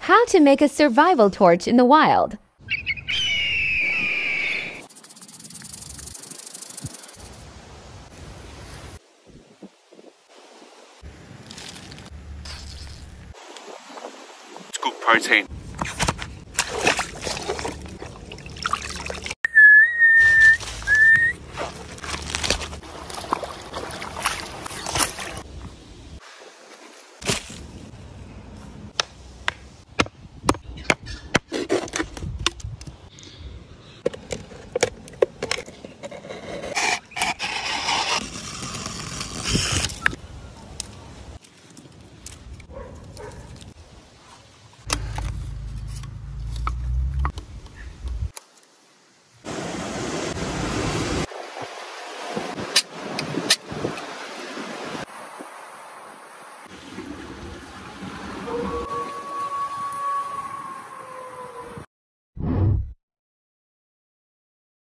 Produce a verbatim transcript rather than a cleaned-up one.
How to make a survival torch in the wild. Scoop protein.